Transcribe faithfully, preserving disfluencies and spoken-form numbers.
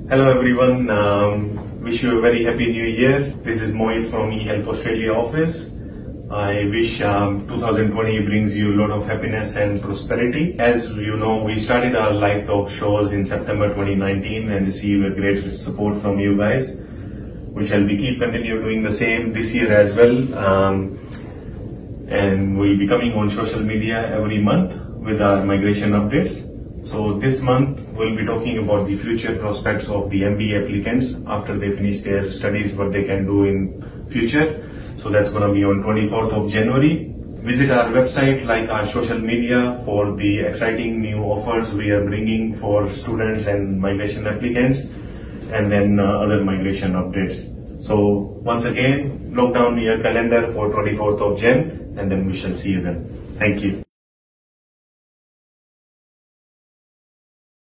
Hello everyone, um, wish you a very happy new year. This is Mohit from eHelp Australia office. I wish um, two thousand twenty brings you a lot of happiness and prosperity. As you know, we started our live talk shows in September twenty nineteen and received a great support from you guys. We shall be keep continue doing the same this year as well. Um, and we'll be coming on social media every month with our migration updates. So this month we'll be talking about the future prospects of the M B A applicants after they finish their studies, what they can do in future. So that's going to be on twenty-fourth of January. Visit our website, like our social media for the exciting new offers we are bringing for students and migration applicants, and then uh, other migration updates. So once again, lock down your calendar for twenty-fourth of Jan, and then we shall see you then. Thank you.